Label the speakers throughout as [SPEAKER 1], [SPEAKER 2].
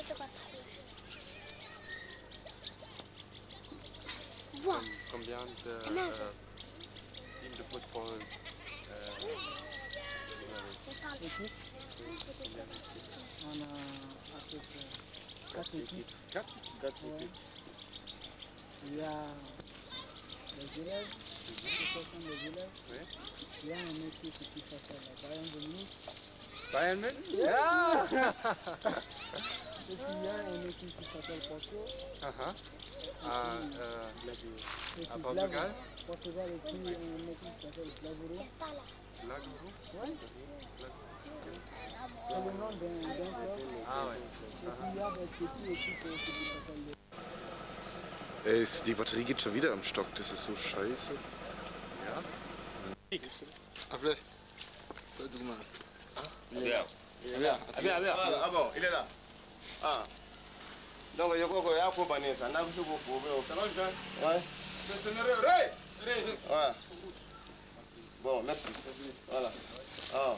[SPEAKER 1] Combien de teams de football
[SPEAKER 2] Équipe. On a à peu près 4 équipes.
[SPEAKER 1] 4
[SPEAKER 2] Ouais. Il y a les élèves, l'association des élèves.
[SPEAKER 1] Oui.
[SPEAKER 2] Il y a une équipe qui s'appelle la Bayern de Munich.
[SPEAKER 1] Bayern München? Ja!
[SPEAKER 2] Et puis il y a une équipe qui s'appelle Porto.
[SPEAKER 1] Aha.
[SPEAKER 2] À
[SPEAKER 1] Portugal?
[SPEAKER 2] Portugal et puis une équipe qui s'appelle Blavuro.
[SPEAKER 1] Blagourou?
[SPEAKER 2] Ouais. C'est le nom d'un club.
[SPEAKER 1] Ah ouais.
[SPEAKER 2] Et puis il y a des petites équipes aussi qui s'appellent.
[SPEAKER 3] Ey, die Batterie geht schon wieder am Stock, das ist so scheiße.
[SPEAKER 1] Ja.
[SPEAKER 3] Appelez. Donne-moi.
[SPEAKER 4] Bien.
[SPEAKER 1] Ah bon, il est là. Ah. Donc, je crois qu'il y a un peu de ça. On a vu ce qu'on fait. Ouais. C'est le ré. Ouais. Bon, merci. Voilà. Ah.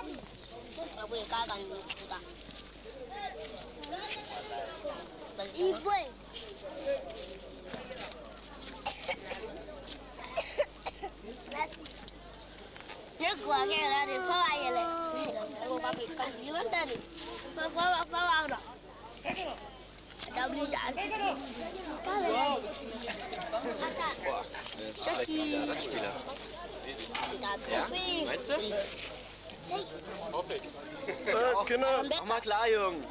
[SPEAKER 5] Nhớ qua nghe là thì có ai vậy này? Cô ba bị căng dữ lắm đây. Phá bao rồi. Đâu đi chạy? Có về đây.
[SPEAKER 4] Ersatzspieler. Ja? Meinst du? Hoffe ich.
[SPEAKER 3] Kinder!
[SPEAKER 4] Mach mal klar, Jung.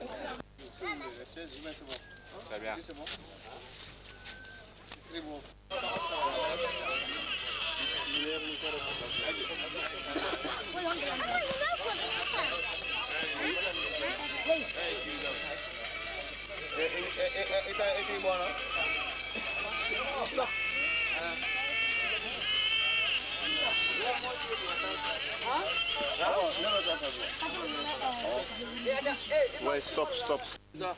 [SPEAKER 1] Très bien.
[SPEAKER 2] C'est bon. C'est très bon.
[SPEAKER 1] Et bon là? Stop. Ouais, stop. Ça.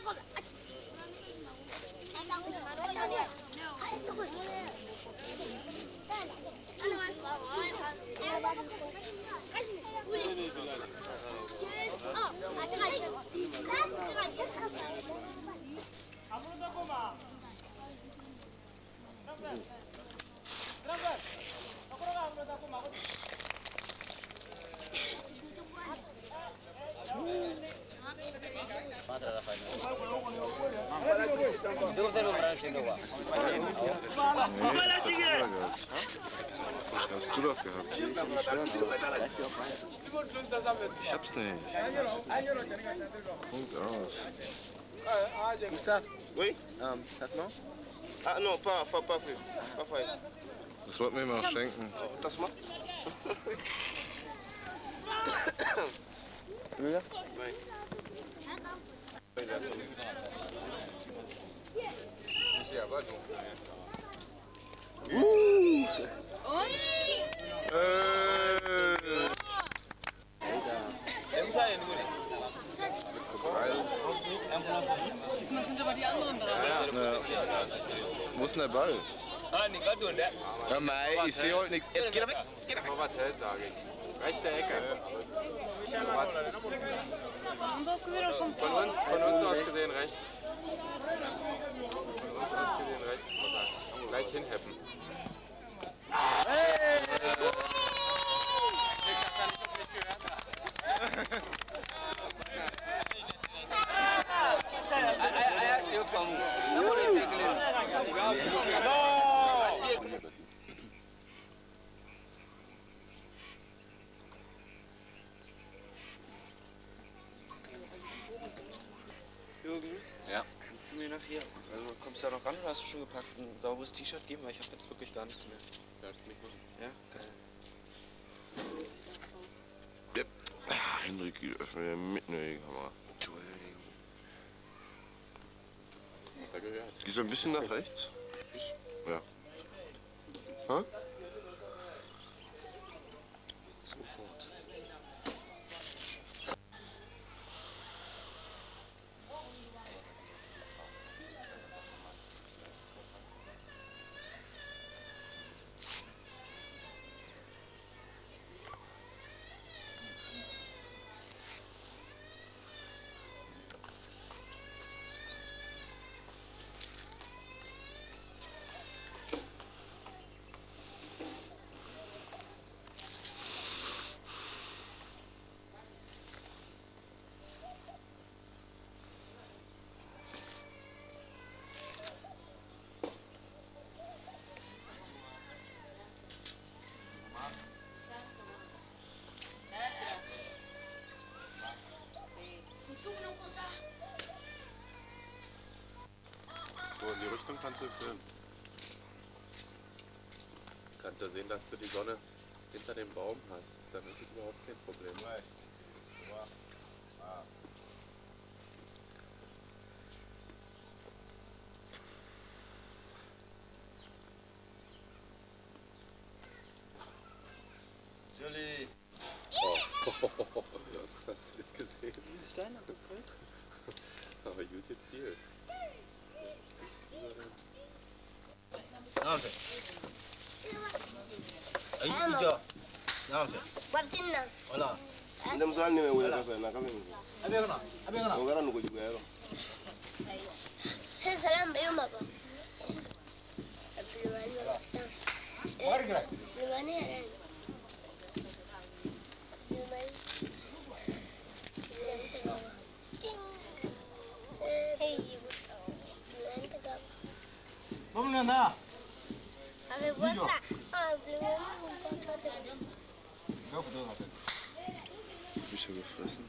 [SPEAKER 3] Hast du doch gehabt. Ich hab's nicht. Punkt aus.
[SPEAKER 4] Gustave?
[SPEAKER 1] Oui?
[SPEAKER 4] Tassement?
[SPEAKER 1] Ah non, pas fait. Pas fait.
[SPEAKER 3] Das wollten wir ihm auch schenken.
[SPEAKER 1] Das mal?
[SPEAKER 4] Müller?
[SPEAKER 1] Oui.
[SPEAKER 6] Diesmal sind aber die anderen dran.
[SPEAKER 3] Wo ist denn der Ball?
[SPEAKER 4] Ah, nicht gerade du und der.
[SPEAKER 3] Ja, mei, ich sehe heute nichts. Jetzt geh da weg!
[SPEAKER 1] Vorwartell, sage ich. Rechte Ecke.
[SPEAKER 6] Von uns aus gesehen oder vom
[SPEAKER 1] Von
[SPEAKER 6] Tor?
[SPEAKER 1] uns aus gesehen rechts. Von uns aus gesehen rechts. Gleich hinheppen.
[SPEAKER 4] Jürgen?
[SPEAKER 3] Ja.
[SPEAKER 4] Kannst du mir nachher, also kommst du da noch ran oder hast du schon gepackt, ein sauberes T-Shirt geben? Weil ich habe jetzt wirklich gar nichts mehr.
[SPEAKER 1] Ja, kann ich machen.
[SPEAKER 4] Ja? Geil.
[SPEAKER 3] Ja. Henrik, mitnehmen, Hammer.
[SPEAKER 4] Entschuldigung.
[SPEAKER 3] Gehst du ein bisschen nach rechts?
[SPEAKER 4] Ich?
[SPEAKER 3] Ja. Hä?
[SPEAKER 4] Sofort.
[SPEAKER 7] zu filmen. Du kannst ja sehen, dass du die Sonne hinter dem Baum hast. Dann ist es überhaupt kein Problem.
[SPEAKER 1] Julie!
[SPEAKER 7] Oh, hast du das gesehen?
[SPEAKER 2] Ein Stein abgefällt.
[SPEAKER 7] Aber gut gezielt.
[SPEAKER 1] Namaste. Ayo, namaste.
[SPEAKER 5] Wabtina.
[SPEAKER 1] Hola. Ndem sal ni wewe kafe na kafe. Abegana. Ngara nuko jugero.
[SPEAKER 5] Salam bayuma ba. Abdulwani Baksan.
[SPEAKER 1] Wargra.
[SPEAKER 5] Abdulwani yaran.
[SPEAKER 1] Mamna.
[SPEAKER 5] Avec ça,
[SPEAKER 3] Bücher gefressen.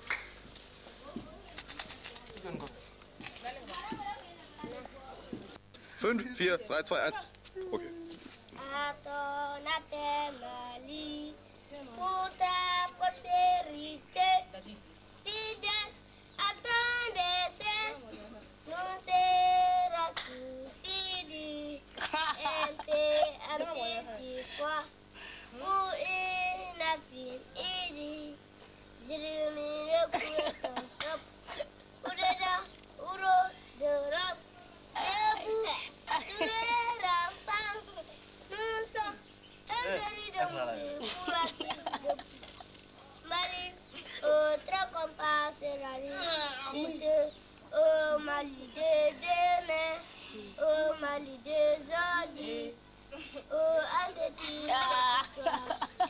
[SPEAKER 3] 5, 4, 3, 2, 1. Okay.
[SPEAKER 5] à ton appel, Mali, pour ta prospérité, fidèle à ton dessein, nous sera tous ici, un petit fois, pour une affine ici, zilumine couleur top, ou dedans, ou d'Europe, debout, sur les ramparts, nous sommes un seul de pour la ville de Mali, autre compas sera l'unité, au Mali de demain, au Mali des aujourd'hui, un petit de pour toi,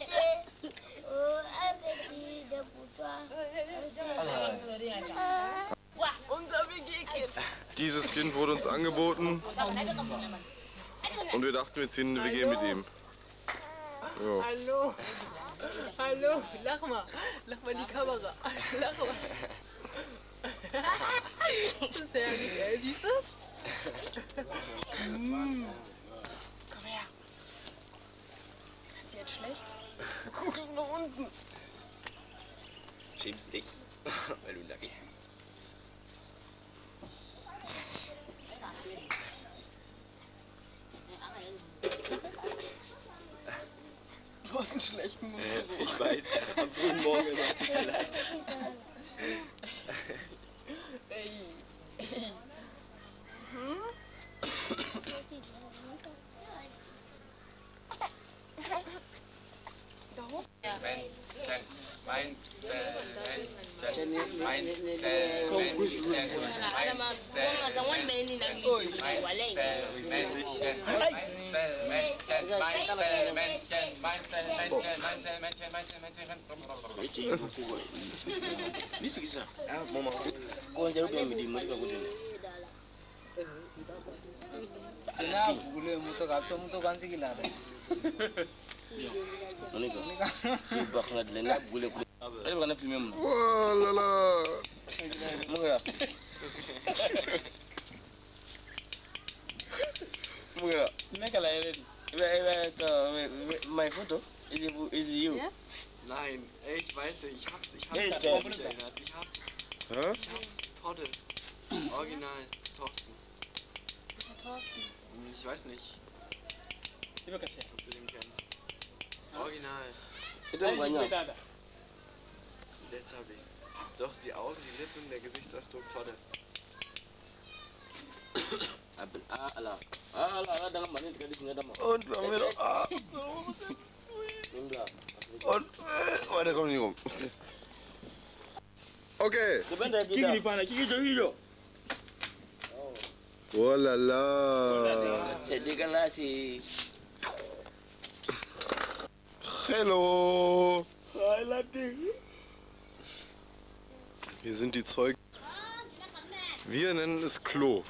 [SPEAKER 5] un petit de pour toi.
[SPEAKER 3] Dieses Kind wurde uns angeboten und wir dachten, wir ziehen eine WG mit ihm. Ja.
[SPEAKER 6] Hallo, hallo, lach mal die Kamera, lach mal. Das ist herrlich, ey. Siehst du das? Komm her. Ist dir jetzt schlecht? Guck nach unten.
[SPEAKER 4] Schämst du dich, weil du nackig bist?
[SPEAKER 6] Du hast einen schlechten Mund.
[SPEAKER 4] Ich weiß, am frühen Morgen immer, tut mir leid.
[SPEAKER 6] Ey.
[SPEAKER 3] Oh la la.
[SPEAKER 8] My photo? Is it you?
[SPEAKER 6] Yes?
[SPEAKER 4] Nein, ey, ich weiß nicht, ich hab's
[SPEAKER 8] Hey,
[SPEAKER 4] daran
[SPEAKER 8] Jack.
[SPEAKER 4] nicht erinnert. Ich
[SPEAKER 3] Hä?
[SPEAKER 4] hab's, Todde. Original, Thorsten.
[SPEAKER 6] Thorsten.
[SPEAKER 4] Ich weiß nicht, ob du den kennst. Original, jetzt hab ich's. Doch, die Augen, die Lippen, der Gesichtsausdruck, Todde.
[SPEAKER 3] Und wir haben wieder. Ah. Und weiter kommt nicht rum. Okay. Oh la la. Hello. Hier sind die Zeugen. Wir nennen es Klo.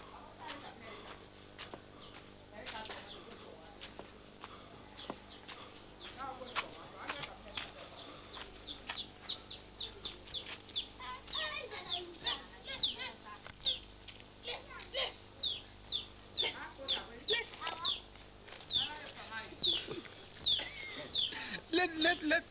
[SPEAKER 9] let.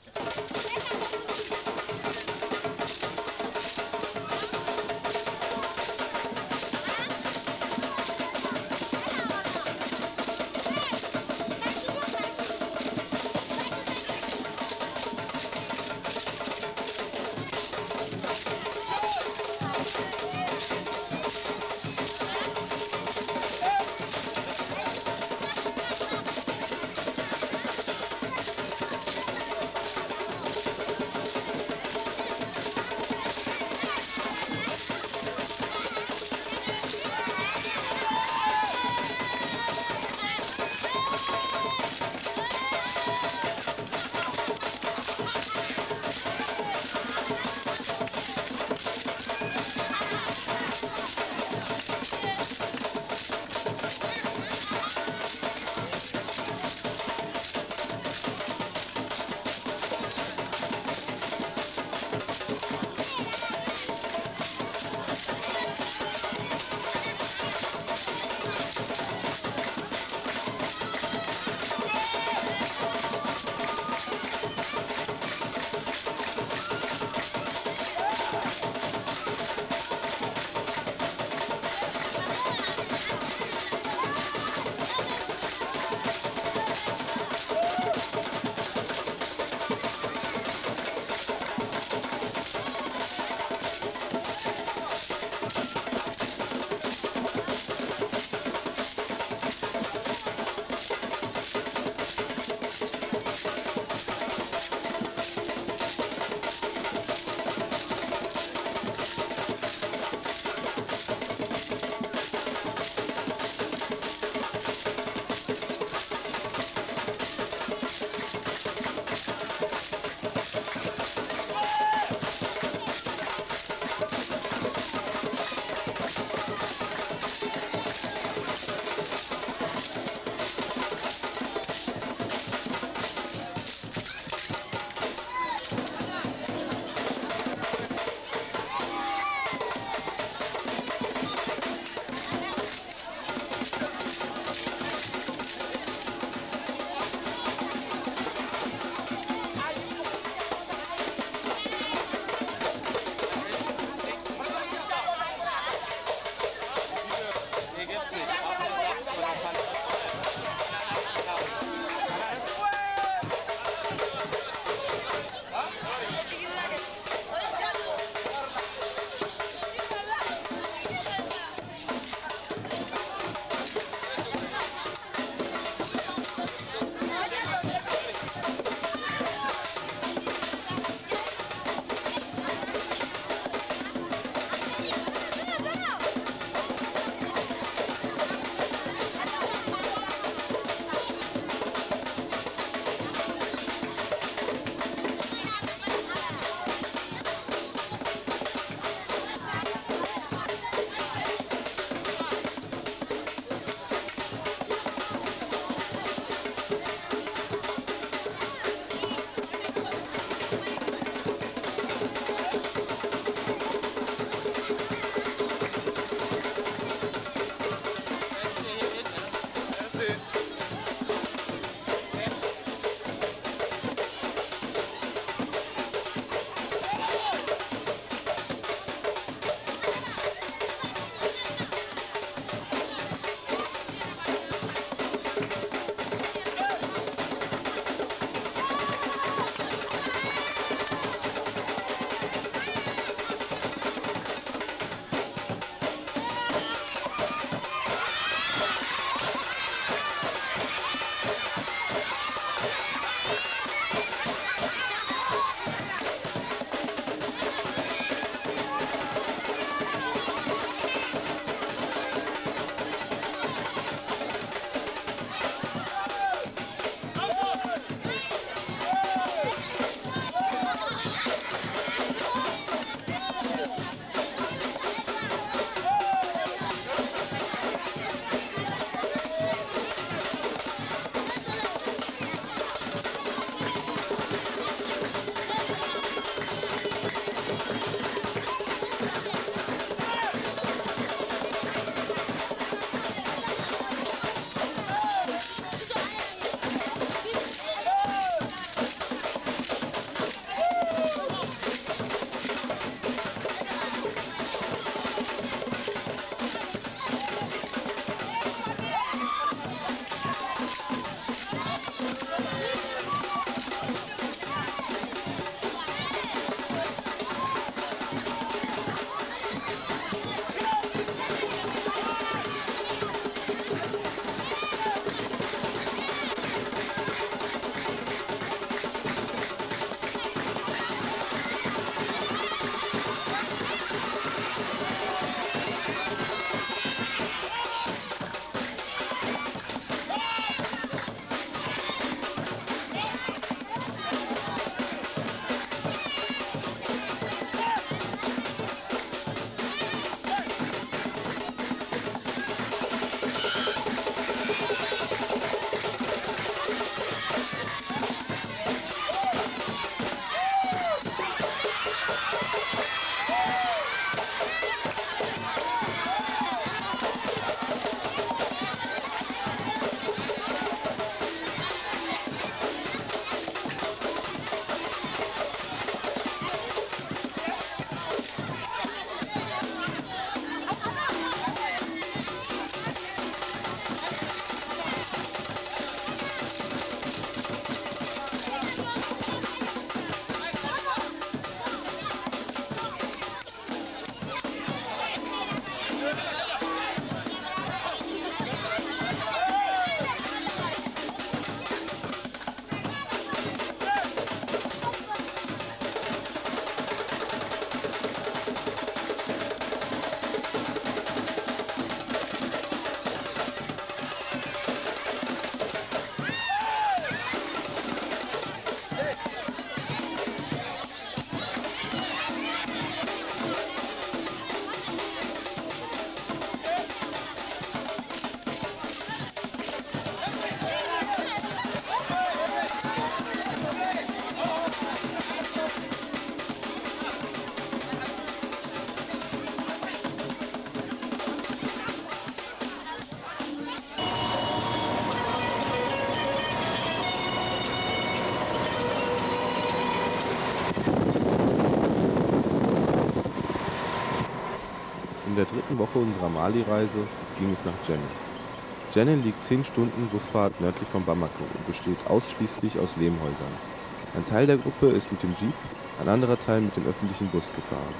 [SPEAKER 3] der 3. Woche unserer Mali-Reise ging es nach Djenne. Djenne liegt 10 Stunden Busfahrt nördlich von Bamako und besteht ausschließlich aus Lehmhäusern. Ein Teil der Gruppe ist mit dem Jeep, ein anderer Teil mit dem öffentlichen Bus gefahren.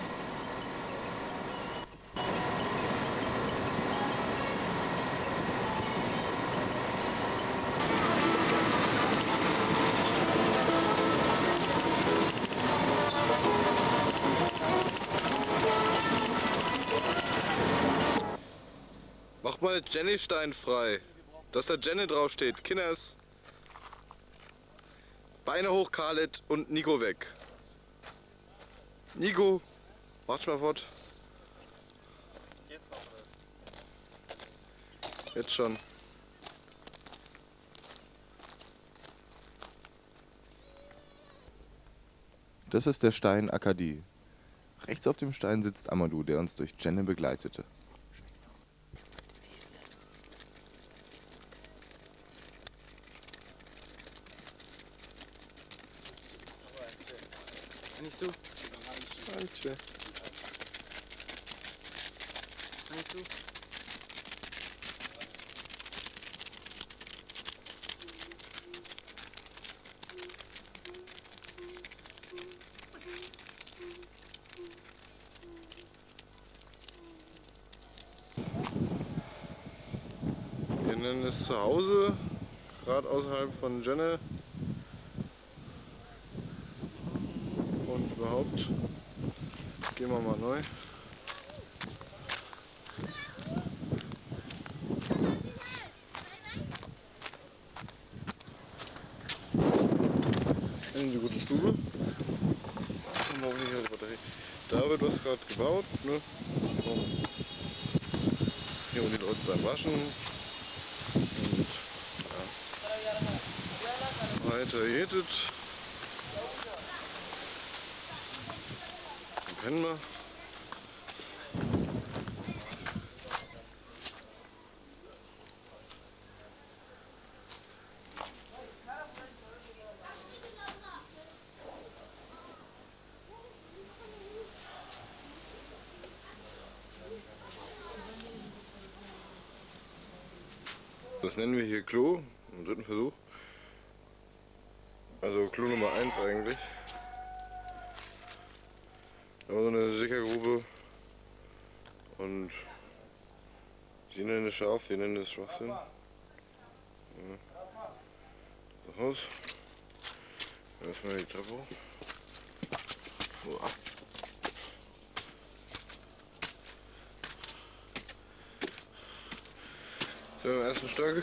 [SPEAKER 3] Mach mal den Jenny-Stein frei, dass da Jenny draufsteht. Kinders. Beine hoch, Khaled, und Nico weg. Nico, mach mal fort.
[SPEAKER 1] Jetzt noch, oder?
[SPEAKER 3] Jetzt schon. Das ist der Stein Akadi. Rechts auf dem Stein sitzt Amadou, der uns durch Djenne begleitete.
[SPEAKER 8] Nicht so.
[SPEAKER 3] Danke.
[SPEAKER 8] Nicht so.
[SPEAKER 3] Wir nennen es zu Hause, gerade außerhalb von Djenne. Und überhaupt, gehen wir mal neu. In die gute Stube. Und hoffentlich hat die Batterie. Da wird was gerade gebaut. Ne? Hier unten die Leute beim Waschen. Und ja. Weiter geht es. Dann pennen wir. Das nennen wir hier Klo, im 3. Versuch. Also Klo Nummer 1 eigentlich. Aber so eine Sickergrube. Und sie nennen es scharf, wir nennen es Schwachsinn. Ja. Das Haus. Erstmal die Treppe hoch. Uah. So, im ersten Stock.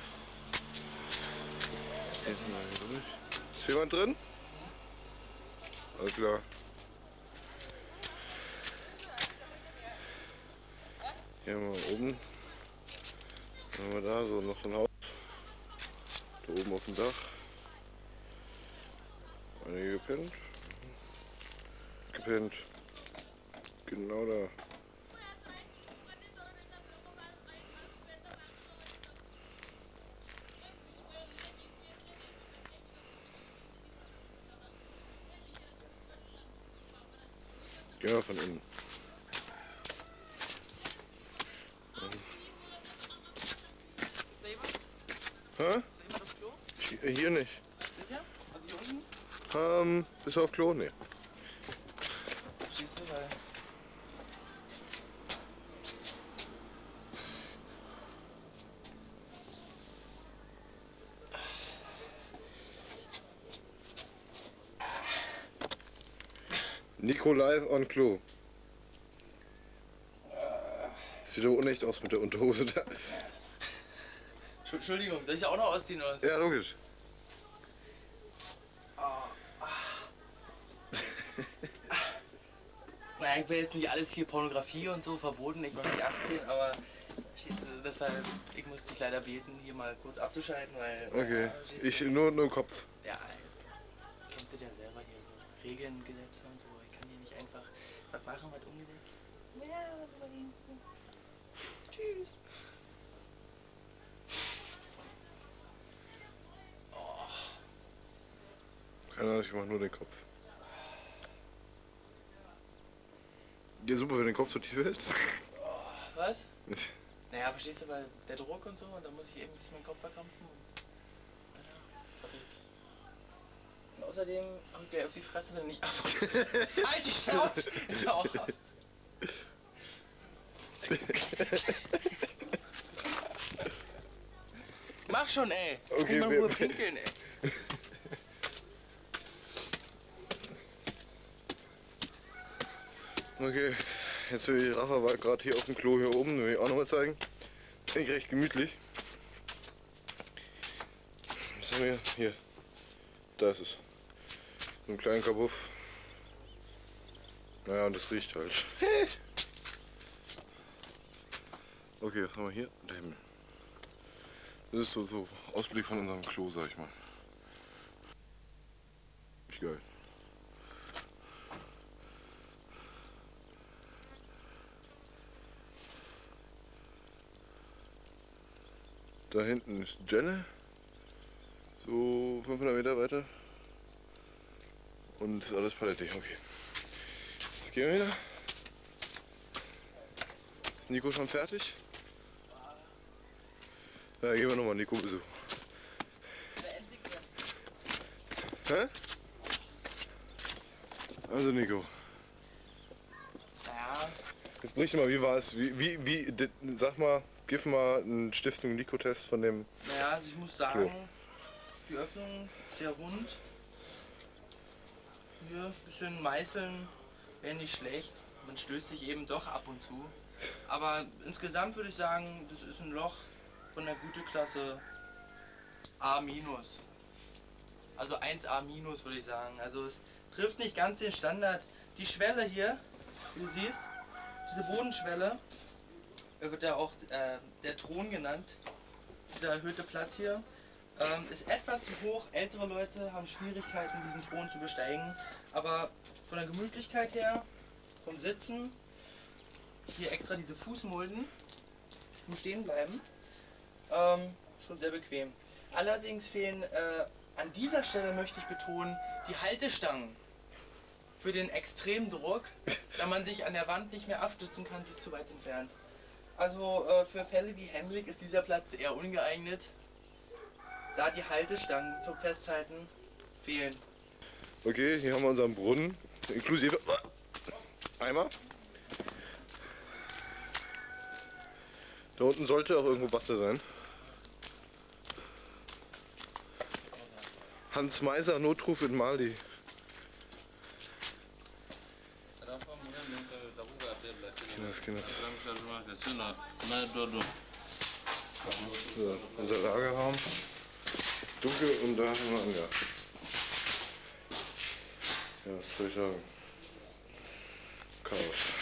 [SPEAKER 3] Ist jemand drin? Alles klar. Hier haben wir oben. Dann haben wir da so noch so ein Haus. Da oben auf dem Dach. Einige gepennt. Gepennt. Genau da. Gehen wir von innen. Hä? Hier nicht.
[SPEAKER 8] Sicher? Also hier unten?
[SPEAKER 3] Bist du auf Klo? Nee.
[SPEAKER 8] Schießt du, weil...
[SPEAKER 3] Nico live on Klo. Sieht aber unecht aus mit der Unterhose da.
[SPEAKER 8] Entschuldigung, soll ich auch noch ausziehen oder was?
[SPEAKER 3] Ja, logisch.
[SPEAKER 8] Naja, ich will jetzt nicht alles hier Pornografie und so verboten, ich bin nicht 18, aber deshalb, ich muss dich leider beten, hier mal kurz abzuschalten, weil...
[SPEAKER 3] Okay, ich nur im Kopf.
[SPEAKER 8] Ja, kennst du ja selber hier so Regeln, Gesetze und so, ich kann hier nicht einfach was machen, was umgesetzt. Ja, tschüss.
[SPEAKER 3] Keine Ahnung, ich mach nur den Kopf.
[SPEAKER 1] Ja, super, wenn du den Kopf so tief hältst.
[SPEAKER 8] Was? Naja, verstehst du, weil der Druck und so, und da muss ich eben ein bisschen meinen Kopf verkrampfen. Ja, verrückt. Und außerdem hau ich gleich auf die Fresse, wenn du nicht abholst. Halt die Schnauze! Ist ja auch ab. Mach schon, ey!
[SPEAKER 1] Okay,
[SPEAKER 8] mal nur pinkeln, ey.
[SPEAKER 1] Okay, jetzt will ich Rafa war gerade hier auf dem Klo hier oben, will ich auch nochmal zeigen. Eigentlich recht gemütlich. Was haben wir hier? Da ist es. So einen kleinen Kabuff. Naja, und das riecht halt. Okay, was haben wir hier? Der Himmel. Das ist so Ausblick von unserem Klo, sag ich mal. Geil. Da hinten ist Jenne, so 500 Meter weiter. Und ist alles palettig, okay. Jetzt gehen wir wieder. Ist Nico schon fertig? Ja, gehen wir nochmal Nico besuchen. Hä? Also Nico.
[SPEAKER 8] Ja.
[SPEAKER 1] Jetzt berichte mal, wie war es? Sag mal, gib mal einen Stiftung Nico-Test von dem.
[SPEAKER 8] Naja, also ich muss sagen, die Öffnung sehr rund. Hier ein bisschen meißeln wäre nicht schlecht. Man stößt sich eben doch ab und zu. Aber insgesamt würde ich sagen, das ist ein Loch von der Güteklasse A-. Also 1A- würde ich sagen. Also es trifft nicht ganz den Standard. Die Schwelle hier, wie du siehst, diese Bodenschwelle, wird ja auch der Thron genannt. Dieser erhöhte Platz hier ist etwas zu hoch. Ältere Leute haben Schwierigkeiten, diesen Thron zu besteigen. Aber von der Gemütlichkeit her, vom Sitzen, hier extra diese Fußmulden zum Stehenbleiben, schon sehr bequem. Allerdings fehlen an dieser Stelle, möchte ich betonen, die Haltestangen für den extremen Druck, da man sich an der Wand nicht mehr abstützen kann, sie ist zu weit entfernt. Also für Fälle wie Henrik ist dieser Platz eher ungeeignet, da die Haltestangen zum Festhalten fehlen.
[SPEAKER 1] Okay, hier haben wir unseren Brunnen, inklusive Eimer. Da unten sollte auch irgendwo Wasser sein. Hans Meiser, Notruf in Mali. So, unser Lagerraum. Dunkel und da haben wir Angaben. Ja, was soll ich sagen? Chaos.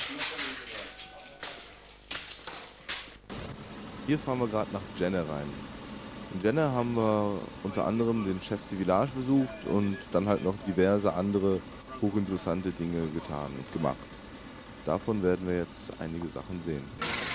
[SPEAKER 3] Hier fahren wir gerade nach Jenne rein. In Jenne haben wir unter anderem den Chef de Village besucht und dann halt noch diverse andere hochinteressante Dinge getan und gemacht. Davon werden wir jetzt einige Sachen sehen.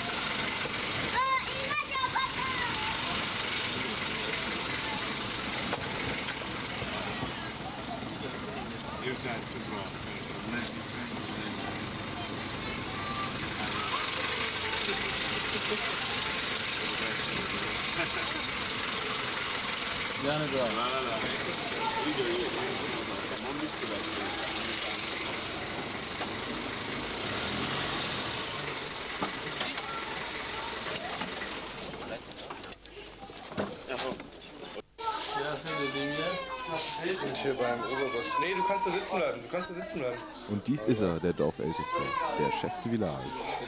[SPEAKER 1] Und hier beim Oberboss. Nee, du kannst da sitzen bleiben. Du kannst da sitzen bleiben.
[SPEAKER 3] Und dies ist er, der Dorfälteste, der Chef de Village.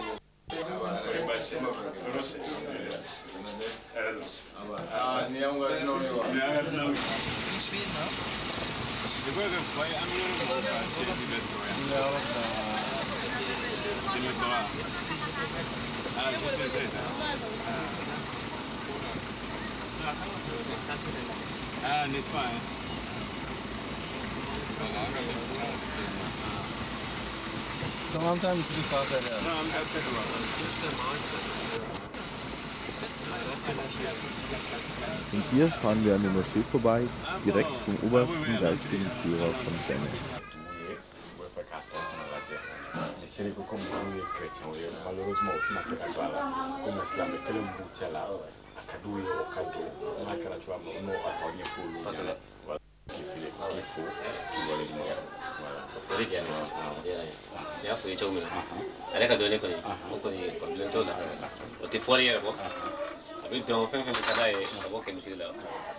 [SPEAKER 8] In Schweden, ne?
[SPEAKER 9] N'est-ce pas, hein?
[SPEAKER 3] Und hier fahren wir an der Moschee vorbei, direkt zum obersten geistigen Führer von Jenne.
[SPEAKER 9] c'est vrai que comme on est chrétien, malheureusement, on a cette affaire-là. Comme l'islam est tellement bouché là, à Kadouille, au Kadou, on a qu'à la tu vois, on a attendu pour le. Voilà. Qu'il faut, tu vois les moyens. Voilà.
[SPEAKER 10] Jadi jangan, dia punya cuma ni. Ada kadang ni kau ni, kau ni problem tu lah. Waktu foreign ya apa? Tapi dong fen kadang apa kemisi lah.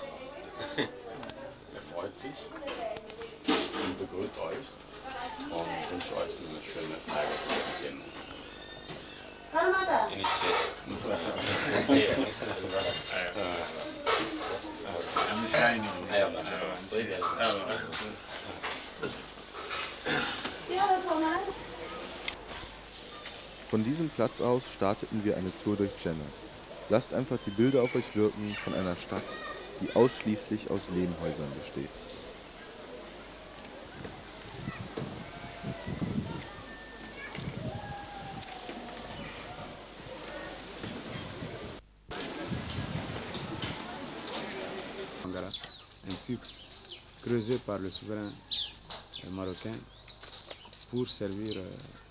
[SPEAKER 9] Freut sich und begrüßt euch und wünsche euch eine schöne Tage zu Beginn.
[SPEAKER 10] Ini sih.
[SPEAKER 3] Von diesem Platz aus starteten wir eine Tour durch Jenne. Lasst einfach die Bilder auf euch wirken von einer Stadt, die ausschließlich aus Lehmhäusern besteht.
[SPEAKER 11] Un puits creusé par le souverain marocain pour servir